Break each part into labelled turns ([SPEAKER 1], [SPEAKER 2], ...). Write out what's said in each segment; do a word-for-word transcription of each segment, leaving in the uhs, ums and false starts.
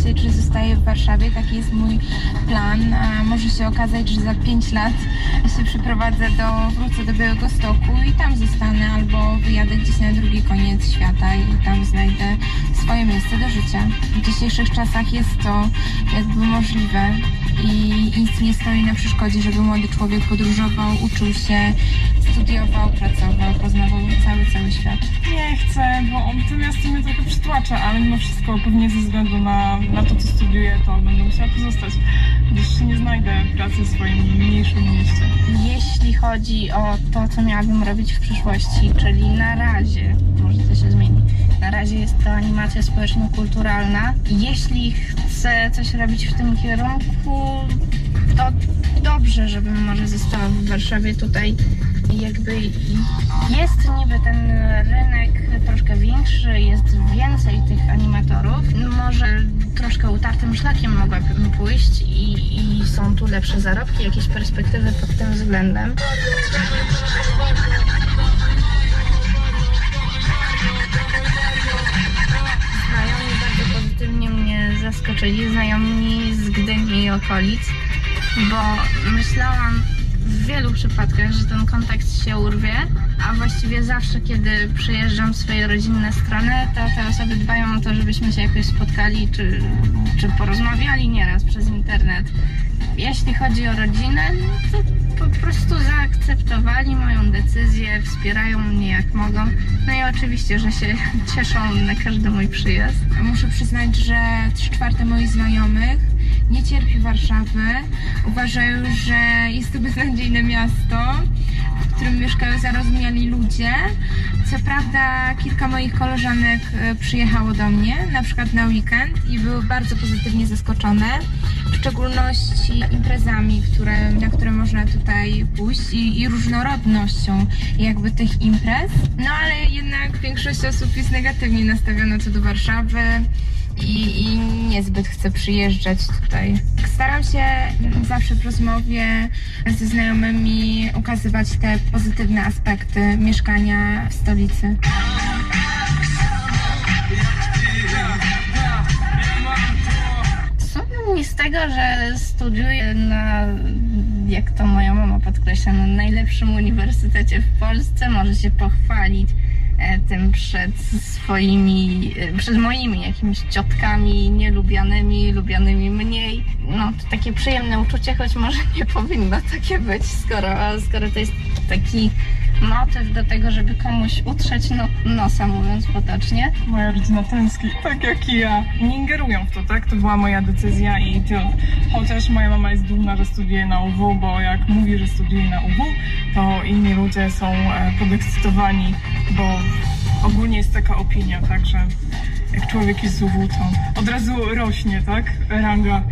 [SPEAKER 1] się, czy zostaję w Warszawie. Taki jest mój plan. A może się okazać, że za pięć lat się przeprowadzę do, wrócę do Białegostoku i tam zostanę, albo wyjadę gdzieś na drugi koniec świata i tam znajdę swoje miejsce do życia. W dzisiejszych czasach jest to jakby możliwe i nic nie stoi na przeszkodzie, żeby młody człowiek podróżował, uczył się, studiował, pracował, poznawał cały, cały świat.
[SPEAKER 2] Nie chcę, bo to miasto mnie trochę przytłacza, ale mimo wszystko pewnie ze względu na, na to, co studiuję, to będę musiała tu zostać, gdyż nie znajdę pracy w swoim mniejszym mieście.
[SPEAKER 3] Jeśli chodzi o to, co miałabym robić w przyszłości, czyli na razie, może to się zmieni, na razie jest to animacja społeczno-kulturalna. Jeśli chcę coś robić w tym kierunku, to dobrze, żebym może została w Warszawie. Tutaj jakby jest niby ten rynek troszkę większy, jest więcej tych animatorów. Może troszkę utartym szlakiem mogłabym pójść i, i są tu lepsze zarobki, jakieś perspektywy pod tym względem. Znajomi bardzo pozytywnie mnie zaskoczyli, znajomi z Gdyni i okolic, bo myślałam w wielu przypadkach, że ten kontakt się urwie, a właściwie zawsze, kiedy przyjeżdżam w swoje rodzinne strony, to te osoby dbają o to, żebyśmy się jakoś spotkali, czy, czy porozmawiali nieraz przez internet. Jeśli chodzi o rodzinę, to po prostu zaakceptowali moją decyzję, wspierają mnie jak mogą. No i oczywiście, że się cieszą na każdy mój przyjazd.
[SPEAKER 1] Muszę przyznać, że trzy czwarte moich znajomych nie cierpi Warszawy. Uważają, że jest to beznadziejne miasto, w którym mieszkają zarozumiali ludzie. Co prawda kilka moich koleżanek przyjechało do mnie, na przykład na weekend, i były bardzo pozytywnie zaskoczone, w szczególności imprezami, które, na które można tutaj pójść, i, i różnorodnością jakby tych imprez. No ale jednak większość osób jest negatywnie nastawiona co do Warszawy i, i niezbyt chce przyjeżdżać tutaj. Staram się zawsze w rozmowie ze znajomymi ukazywać te pozytywne aspekty mieszkania w stolicy.
[SPEAKER 3] Sumie mi z tego, że studiuję na, jak to moja mama podkreśla, na najlepszym uniwersytecie w Polsce. Może się pochwalić tym przed swoimi, przed moimi jakimiś ciotkami nielubianymi, lubianymi mniej. No to takie przyjemne uczucie, choć może nie powinno takie być, skoro, skoro to jest taki motyw do tego, żeby komuś utrzeć no, nosa, mówiąc potocznie.
[SPEAKER 2] Moja rodzina tęskni, tak jak i ja. Nie ingerują w to, tak? To była moja decyzja i tyle. Chociaż moja mama jest dumna, że studiuje na U W, bo jak mówi, że studiuje na U W, to inni ludzie są podekscytowani, bo ogólnie jest taka opinia, tak, że jak człowiek jest z U W, to od razu rośnie, tak? Ranga.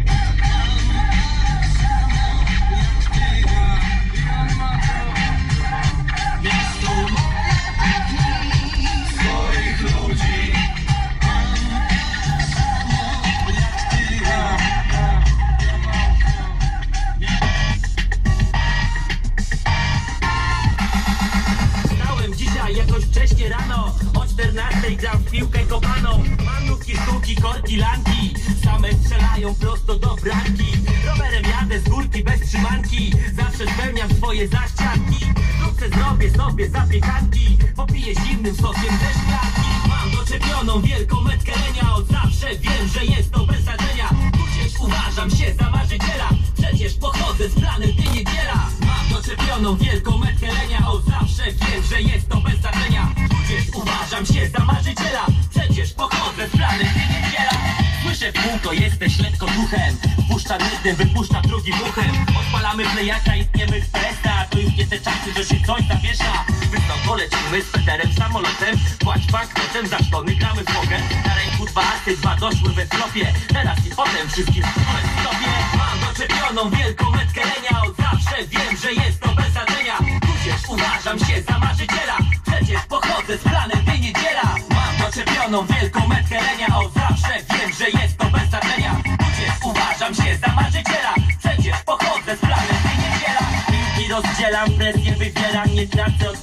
[SPEAKER 4] Jakoś wcześnie rano, o czternastej gram w piłkę kopaną. Manówki, sztuki, korki, lanki, same strzelają prosto do bramki. Rowerem jadę z górki bez trzymanki, zawsze spełniam swoje zachcianki. Wkrótce zrobię sobie zapiekanki, popiję zimnym sokiem ze szklanki. Mam doczepioną wielką metkę lenia, od zawsze wiem, że jest to bez znaczenia. Gdzieś uważam się za marzyciela, przecież pochodzę z planem ty niedziela. Mam doczepioną wielką metkę lenia, od zawsze wiem, że jest to bez znaczenia. Gdzieś uważam się za marzyciela, przecież pochodzę z planem ty niedziela. Słyszę w kółko, jesteś lekko duchem, puszcza rytm, wypuszcza drugi muchem. Odpalamy plejaka i tniemy w presta, to już nie te czasy, że się coś zawiesza. Wysoko lecimy z Peterem samolotem, płać banknotem, za sztony gramy w mogę. Na ręku dwa asy, dwa doszły we stropie, teraz i potem wszystkim stołem w stopie. Mam doczepioną wielką metkę lenia, od zawsze wiem, że jest to bez znaczenia. Tudzież uważam się za marzyciela, przecież pochodzę z planem ty niedziela. Mam doczepioną wielką metkę lenia, od zawsze wiem, że jest to bez znaczenia. Tudzież uważam się za marzyciela, przecież pochodzę z planem ty niedziela. Piłki rozdzielam, presję wywieram, nie tracę od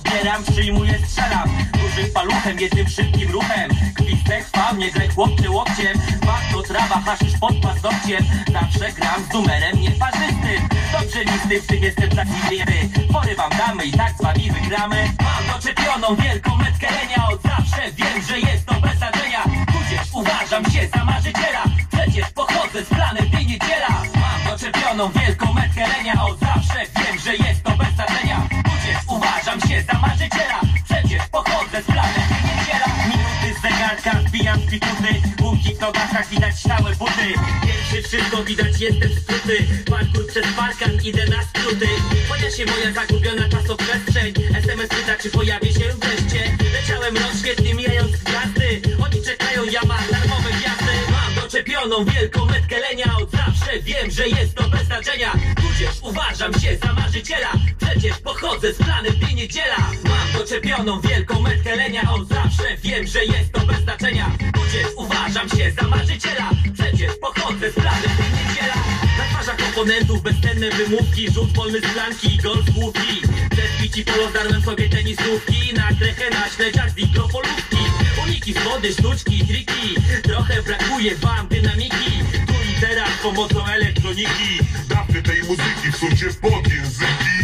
[SPEAKER 4] zbieram, przyjmuję, strzelam dużym paluchem, jednym szybkim ruchem. Gwizdek trwa mnie, grę chłopcy łokciem. Bakto, trawa, haszysz pod paznokciem. Zawsze gram z numerem nieparzystym. Dobrze listy, w tym jestem taki wiemy. Porywam damy i tak z wami wygramy. Mam doczepioną wielką metkę lenia. Od zawsze wiem, że jest to bez zadarzenia. Tudzież uważam się za marzyciela. Przecież pochodzę z planety niedziela. Mam doczepioną wielką metkę lenia. Od zawsze wiem, że jest to bez zadarzenia. Tudzież uważam się za marzyciela. Przecież pochodzę z planety niedziela. Minuty z zegarka, wbijam w pikuty. Bumki w nogach, widać stałe buty. Pierwszy wszystko widać, jestem skróty. Parkour przez parkan, idę na skróty. Pojawia się moja zagubiona czasoprzestrzeń. es em es pyta, czy pojawię się wreszcie. Leciałem rozświetnie, mijając gwiazdy. Oni czekają, ja mam darmowe gwiazdy. Mam doczepioną wielką metkę lenia. Od zawsze wiem, że jest to bez znaczenia. Tudzież uważam się za marzyciela. Przecież pochodzę z planety niedziela. Mam doczepioną wielką metkę lenia. Od zawsze wiem, że jest to bez znaczenia. Tudzież uważam się za marzyciela. Przecież pochodzę z planety niedziela. Na twarzach komponentów bezcenne wymówki. Rzut wolny z flanki i gol z główki. Przez pici polo zdarłem sobie tenisówki. Na krechę, na śledziach z mikrofalówki. Uniki z wody, sztuczki, triki. Trochę brakuje wam dynamiki. Tu i teraz pomocą elektroniki.
[SPEAKER 5] Dawcy tej muzyki wsuńcie w pod języki.